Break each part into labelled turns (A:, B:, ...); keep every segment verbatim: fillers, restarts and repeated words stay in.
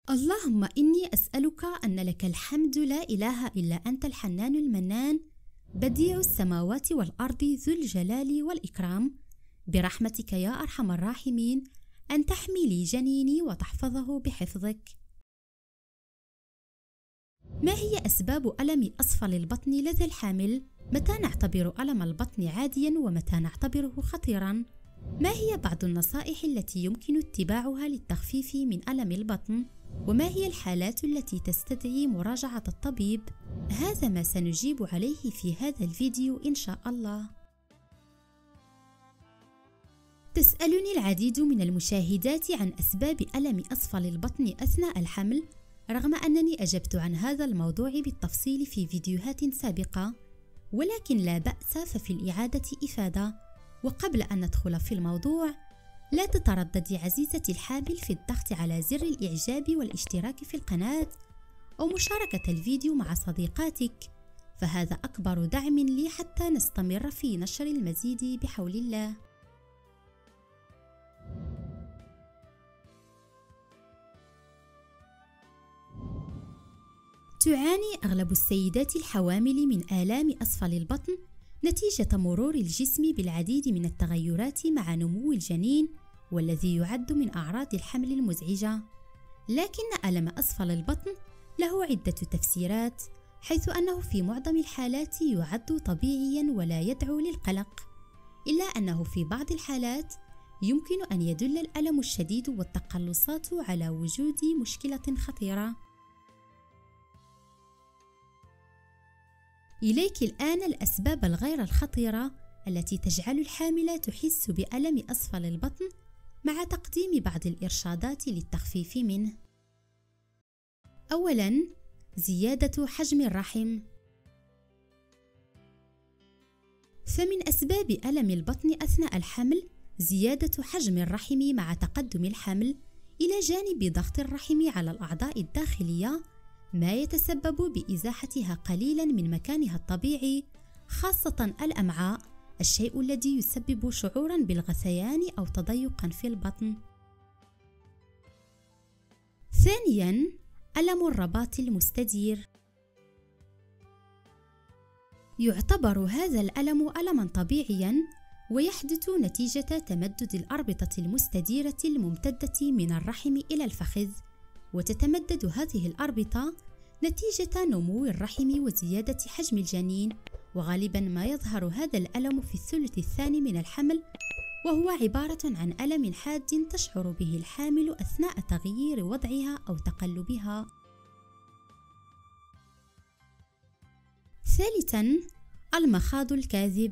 A: اللهم إني أسألك أن لك الحمد لا إله إلا أنت الحنان المنان بديع السماوات والأرض ذو الجلال والإكرام، برحمتك يا أرحم الراحمين أن تحمي لي جنيني وتحفظه بحفظك. ما هي أسباب ألم أسفل البطن لدى الحامل؟ متى نعتبر ألم البطن عادياً ومتى نعتبره خطيراً؟ ما هي بعض النصائح التي يمكن اتباعها للتخفيف من ألم البطن؟ وما هي الحالات التي تستدعي مراجعة الطبيب؟ هذا ما سنجيب عليه في هذا الفيديو إن شاء الله. تسألني العديد من المشاهدات عن أسباب ألم أسفل البطن أثناء الحمل، رغم أنني أجبت عن هذا الموضوع بالتفصيل في فيديوهات سابقة، ولكن لا بأس ففي الإعادة إفادة. وقبل أن ندخل في الموضوع، لا تترددي عزيزتي الحامل في الضغط على زر الإعجاب والاشتراك في القناة أو مشاركة الفيديو مع صديقاتك، فهذا أكبر دعم لي حتى نستمر في نشر المزيد بحول الله. تعاني أغلب السيدات الحوامل من آلام أسفل البطن نتيجة مرور الجسم بالعديد من التغيرات مع نمو الجنين، والذي يعد من أعراض الحمل المزعجة. لكن ألم أسفل البطن له عدة تفسيرات، حيث أنه في معظم الحالات يعد طبيعياً ولا يدعو للقلق، إلا أنه في بعض الحالات يمكن أن يدل الألم الشديد والتقلصات على وجود مشكلة خطيرة. إليك الآن الأسباب الغير الخطيرة التي تجعل الحامل تحس بألم أسفل البطن، مع تقديم بعض الإرشادات للتخفيف منه. أولاً، زيادة حجم الرحم. فمن أسباب ألم البطن أثناء الحمل زيادة حجم الرحم مع تقدم الحمل، إلى جانب ضغط الرحم على الأعضاء الداخلية، ما يتسبب بإزاحتها قليلاً من مكانها الطبيعي، خاصة الأمعاء، الشيء الذي يسبب شعوراً بالغثيان أو تضيقاً في البطن. ثانياً، ألم الرباط المستدير. يعتبر هذا الألم ألماً طبيعياً، ويحدث نتيجة تمدد الأربطة المستديرة الممتدة من الرحم إلى الفخذ، وتتمدد هذه الأربطة نتيجة نمو الرحم وزيادة حجم الجنين، وغالباً ما يظهر هذا الألم في الثلث الثاني من الحمل، وهو عبارة عن ألم حاد تشعر به الحامل أثناء تغيير وضعها أو تقلبها. ثالثاً، المخاض الكاذب.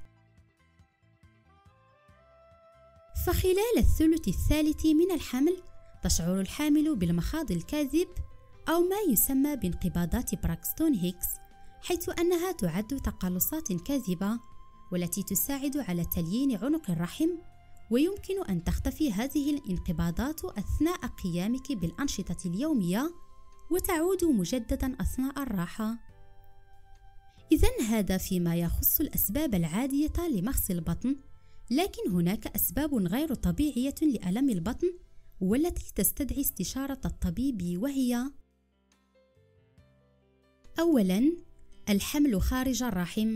A: فخلال الثلث الثالث من الحمل تشعر الحامل بالمخاض الكاذب، أو ما يسمى بانقباضات براكستون هيكس، حيث أنها تعد تقلصات كاذبة والتي تساعد على تليين عنق الرحم، ويمكن أن تختفي هذه الانقباضات أثناء قيامك بالأنشطة اليومية وتعود مجدداً أثناء الراحة. إذن هذا فيما يخص الأسباب العادية لمخص البطن، لكن هناك أسباب غير طبيعية لألم البطن والتي تستدعي استشارة الطبيب، وهي: أولاً، الحمل خارج الرحم.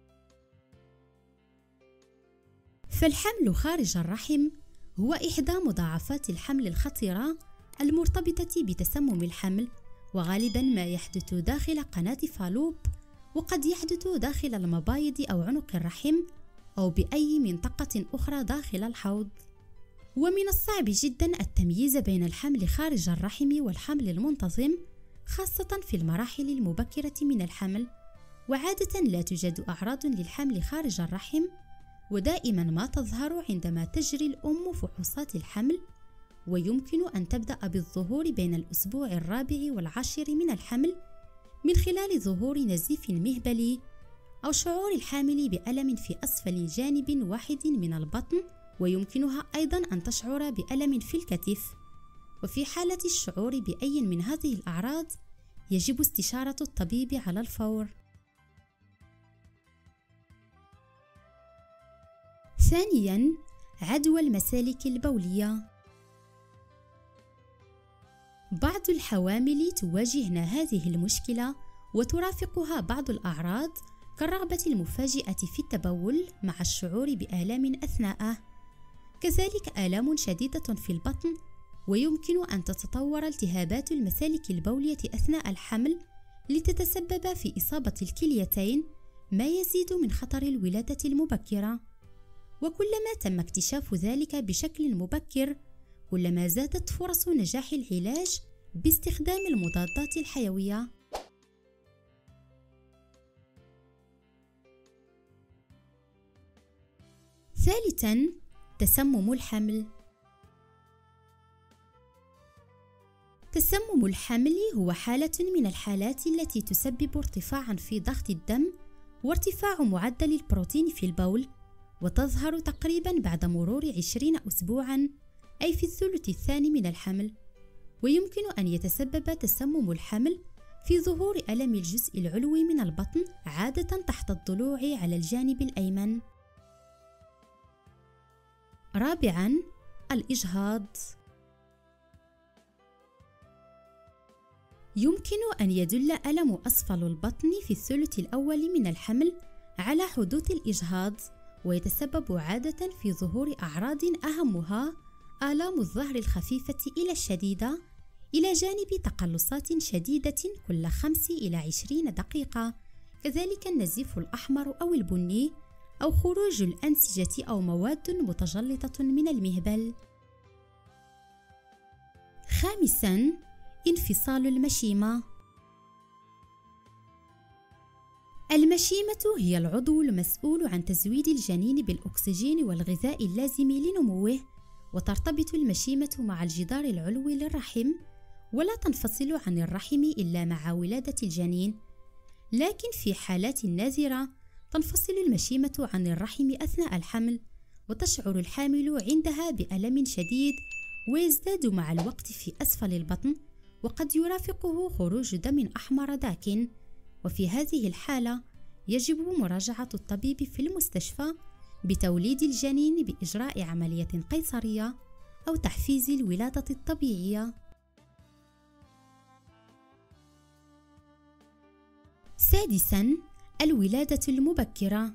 A: فالحمل خارج الرحم هو إحدى مضاعفات الحمل الخطيرة المرتبطة بتسمم الحمل، وغالباً ما يحدث داخل قناة فالوب، وقد يحدث داخل المبايض أو عنق الرحم، أو بأي منطقة أخرى داخل الحوض. ومن الصعب جداً التمييز بين الحمل خارج الرحم والحمل المنتظم، خاصة في المراحل المبكرة من الحمل، وعادة لا توجد أعراض للحمل خارج الرحم، ودائما ما تظهر عندما تجري الأم فحوصات الحمل، ويمكن أن تبدأ بالظهور بين الأسبوع الرابع والعاشر من الحمل، من خلال ظهور نزيف مهبلي أو شعور الحامل بألم في أسفل جانب واحد من البطن، ويمكنها أيضا أن تشعر بألم في الكتف. وفي حالة الشعور بأي من هذه الأعراض يجب استشارة الطبيب على الفور. ثانياً، عدوى المسالك البولية. بعض الحوامل تواجهن هذه المشكلة وترافقها بعض الأعراض كالرغبة المفاجئة في التبول مع الشعور بآلام أثناءه، كذلك آلام شديدة في البطن، ويمكن أن تتطور التهابات المسالك البولية أثناء الحمل لتتسبب في إصابة الكليتين، ما يزيد من خطر الولادة المبكرة. وكلما تم اكتشاف ذلك بشكل مبكر كلما زادت فرص نجاح العلاج باستخدام المضادات الحيوية. ثالثاً، تسمم الحمل. تسمم الحمل هو حالة من الحالات التي تسبب ارتفاعاً في ضغط الدم وارتفاع معدل البروتين في البول، وتظهر تقريباً بعد مرور عشرين أسبوعاً، أي في الثلث الثاني من الحمل. ويمكن أن يتسبب تسمم الحمل في ظهور ألم الجزء العلوي من البطن، عادة تحت الضلوع على الجانب الأيمن. رابعاً، الإجهاض. يمكن أن يدل ألم أسفل البطن في الثلث الأول من الحمل على حدوث الإجهاض، ويتسبب عادة في ظهور أعراض أهمها آلام الظهر الخفيفة إلى الشديدة، إلى جانب تقلصات شديدة كل خمس إلى عشرين دقيقة، كذلك النزيف الأحمر أو البني، أو خروج الأنسجة أو مواد متجلطة من المهبل. خامساً، انفصال المشيمة. المشيمة هي العضو المسؤول عن تزويد الجنين بالأكسجين والغذاء اللازم لنموه، وترتبط المشيمة مع الجدار العلوي للرحم، ولا تنفصل عن الرحم إلا مع ولادة الجنين. لكن في حالات نادرة تنفصل المشيمة عن الرحم أثناء الحمل، وتشعر الحامل عندها بألم شديد ويزداد مع الوقت في أسفل البطن، وقد يرافقه خروج دم أحمر داكن. وفي هذه الحالة يجب مراجعة الطبيب في المستشفى بتوليد الجنين بإجراء عملية قيصرية أو تحفيز الولادة الطبيعية. سادساً، الولادة المبكرة.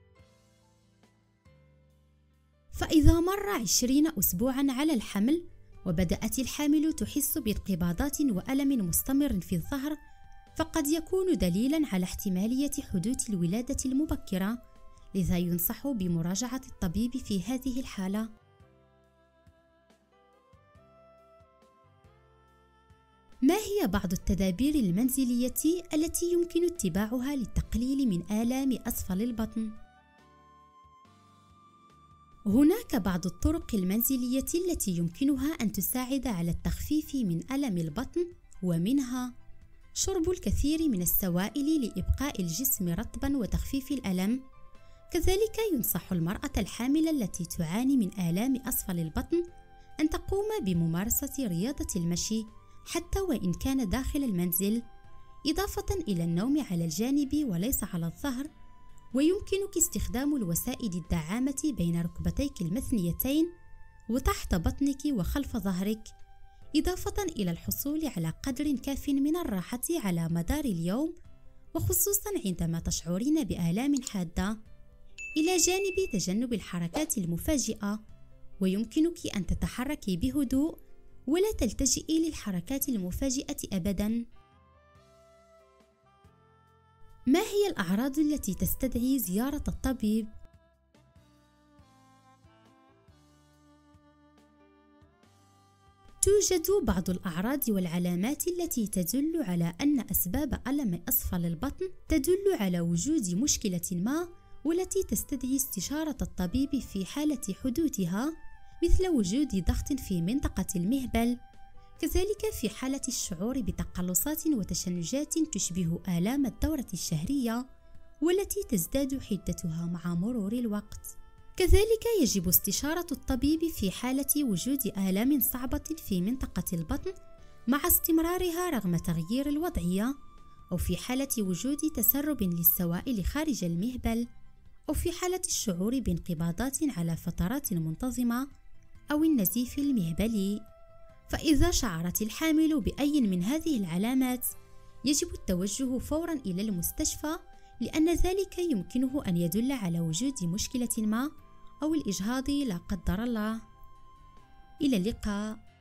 A: فإذا مر عشرين أسبوعاً على الحمل وبدأت الحامل تحس بانقباضات وألم مستمر في الظهر، فقد يكون دليلاً على احتمالية حدوث الولادة المبكرة، لذا ينصح بمراجعة الطبيب في هذه الحالة. ما هي بعض التدابير المنزلية التي يمكن اتباعها للتقليل من آلام أسفل البطن؟ هناك بعض الطرق المنزلية التي يمكنها أن تساعد على التخفيف من ألم البطن، ومنها شرب الكثير من السوائل لإبقاء الجسم رطباً وتخفيف الألم. كذلك ينصح المرأة الحاملة التي تعاني من آلام أسفل البطن أن تقوم بممارسة رياضة المشي حتى وإن كان داخل المنزل، إضافة إلى النوم على الجانب وليس على الظهر. ويمكنك استخدام الوسائد الداعمة بين ركبتيك المثنيتين وتحت بطنك وخلف ظهرك، إضافة إلى الحصول على قدر كاف من الراحة على مدار اليوم، وخصوصا عندما تشعرين بآلام حادة، إلى جانب تجنب الحركات المفاجئة. ويمكنك أن تتحركي بهدوء ولا تلتجئي للحركات المفاجئة أبداً. ما هي الأعراض التي تستدعي زيارة الطبيب؟ توجد بعض الأعراض والعلامات التي تدل على أن أسباب ألم أسفل البطن تدل على وجود مشكلة ما، والتي تستدعي استشارة الطبيب في حالة حدوثها، مثل وجود ضغط في منطقة المهبل، كذلك في حالة الشعور بتقلصات وتشنجات تشبه آلام الدورة الشهرية، والتي تزداد حدتها مع مرور الوقت. كذلك يجب استشارة الطبيب في حالة وجود آلام صعبة في منطقة البطن مع استمرارها رغم تغيير الوضعية، أو في حالة وجود تسرب للسوائل خارج المهبل، أو في حالة الشعور بانقباضات على فترات منتظمة، أو النزيف المهبلي. فإذا شعرت الحامل بأي من هذه العلامات يجب التوجه فورا إلى المستشفى، لأن ذلك يمكنه أن يدل على وجود مشكلة ما أو الإجهاض لا قدر الله. إلى اللقاء.